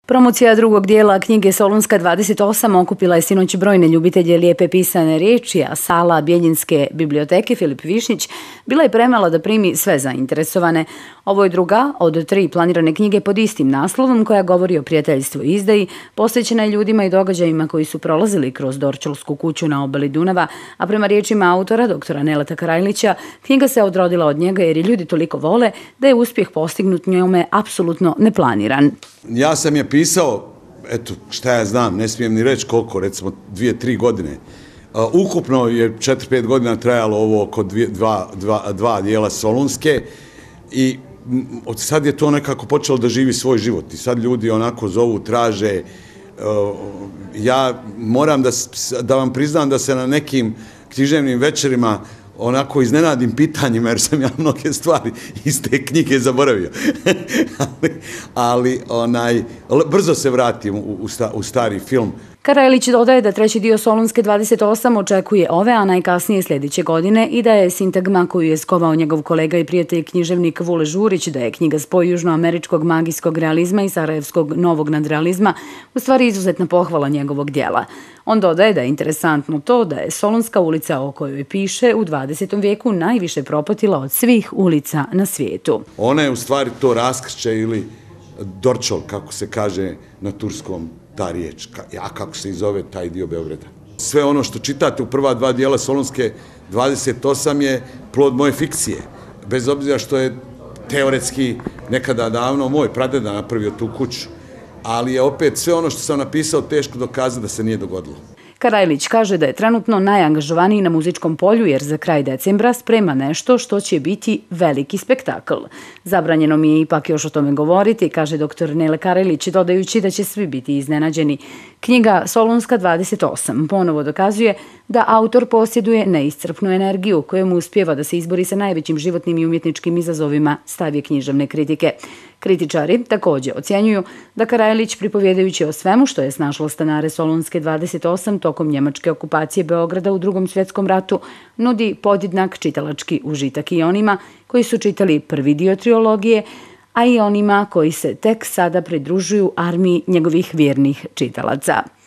Promocija drugog dijela knjige Solunska 28 okupila je sinoć brojne ljubitelje lijepe pisane riječi, a sala Bjeljinske biblioteke Filip Višnjić bila je premala da primi sve zainteresovane. Ovo je druga od 3 planirane knjige pod istim naslovom koja govori o prijateljstvu i izdaji, posvećena je ljudima i događajima koji su prolazili kroz Dorćolsku kuću na obali Dunava, a prema riječima autora, doktora Neleta Karajlića, knjiga se odrodila od njega jer je ljudi toliko vole da je uspjeh postignut njome apsolutno neplaniran. Ja sam je pisao, eto, šta ja znam, ne smijem ni reći koliko, recimo 2-3 godine. Ukupno je 4-5 godina trajalo ovo oko dva dijela Solunske i od sad je to nekako počelo da živi svoj život i sad ljudi onako zovu, traže. Ja moram da vam priznam da se na nekim književnim večerima onako iznenadim pitanjima jer sam ja mnoge stvari iz te knjige zaboravio. ali brzo se vratim u stari film. Karajlić dodaje da treći dio Solunske 28 očekuje ove, a najkasnije sljedeće godine i da je sintagma koju je skovao njegov kolega i prijatelj književnik Vule Žurić, da je knjiga spoj južnoameričkog magijskog realizma i sarajevskog novog nadrealizma, u stvari izuzetna pohvala njegovog dijela. On dodaje da je interesantno to da je Solunska ulica o kojoj piše u 20. vijeku najviše propatila od svih ulica na svijetu. Ona je u stvari to raskršće ili Dorćol, kako se kaže na turskom, ta riječ, a kako se i zove taj dio Beograda. Sve ono što čitate u prva 2 dijela Solunske 28 je plod moje fikcije. Bez obzira što je teoretski nekada davno moj pradeda napravio tu kuću, ali je opet sve ono što sam napisao teško dokazati da se nije dogodilo. Karajlić kaže da je trenutno najangažovaniji na muzičkom polju jer za kraj decembra sprema nešto što će biti veliki spektakl. Zabranjeno mi je ipak još o tome govoriti, kaže dr. Nele Karajlić, dodajući da će svi biti iznenađeni. Knjiga Solunska 28 ponovo dokazuje da autor posjeduje neiscrpnu energiju kojom uspijeva da se izbori sa najvećim životnim i umjetničkim izazovima, stav je književne kritike. Kritičari također ocjenjuju da Karajlić, pripovjedajući o svemu što je snašlo stanare Solunske 28 tokom njemačke okupacije Beograda u Drugom svjetskom ratu, nudi podjednak čitalački užitak i onima koji su čitali prvi dio trilogije, a i onima koji se tek sada pridružuju armiji njegovih vjernih čitalaca.